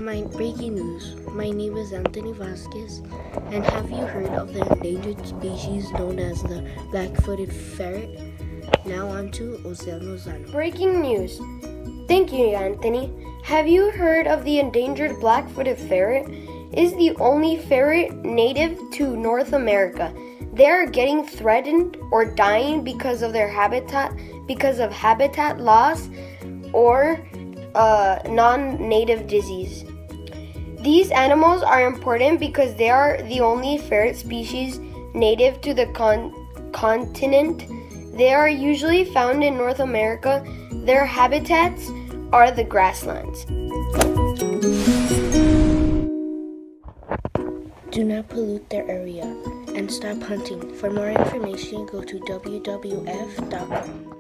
My breaking news. My name is Anthony Vasquez, and have you heard of the endangered species known as the black-footed ferret? Now on to Ozel Lozano. Breaking news. Thank you, Anthony. Have you heard of the endangered black-footed ferret? It is the only ferret native to North America. They are getting threatened or dying because of their habitat, because of habitat loss or non-native disease. These animals are important because they are the only ferret species native to the continent. They are usually found in North America. Their habitats are the grasslands. Do not pollute their area and stop hunting. For more information, go to wwf.com.